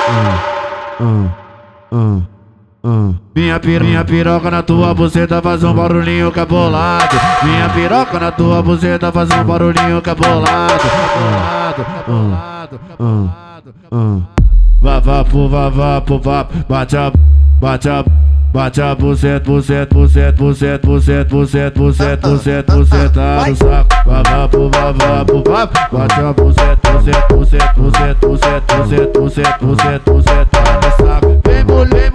Minha piroca na tua buceta faz um barulhinho cabolado. Minha piroca na tua buceta faz um barulhinho cabolado. Vavá pu vavá pu vap, bate a buceta, buceta no saco. Vavá pu vap, bate a buceta no saco. Vem mulher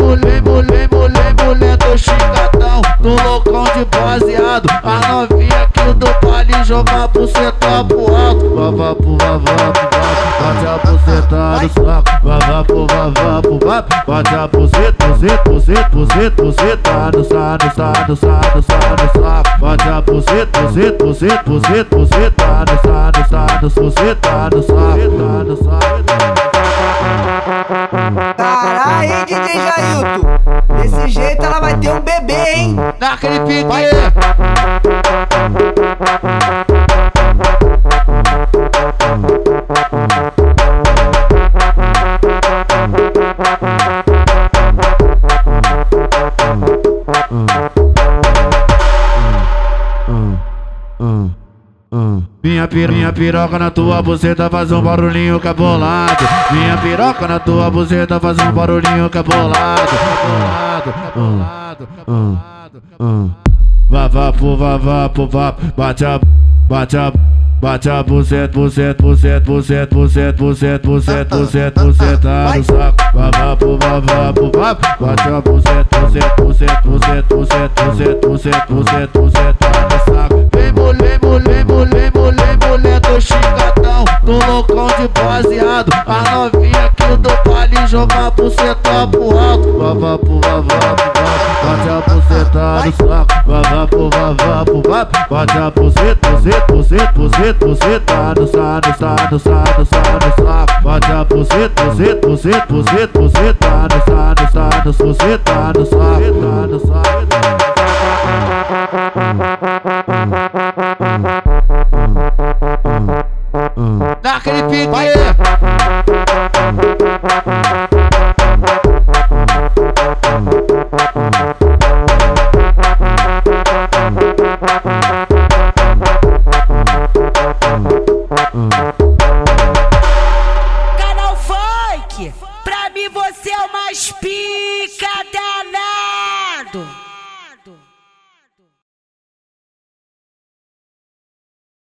do chicatão, no loucão de baseado. A novinha aqui do baile joga a buceta pro alto. Vavá pu bate a buceta no saco. Vavá pu bate a buceta no saco. Bate a buceta no saco. Caralho, DJ Jailton, desse jeito ela vai ter um bebê, hein? Naquele pique. Minha piroca na tua buceta faz um barulhinho cabolado. Minha piroca na tua buceta faz um barulhinho cabolado. Vavá pu vap, bate a buceta no saco. Vavá pu vap, bate a buceta no saco. Vem mulher do chicatão, no loucão de baseado. A novinha aqui do baile joga a buceta pro alto. Vavá pu bate a buceta no saco. Vavá pu bate a buceta no saco. Bate a buceta no saco. Naquele pique.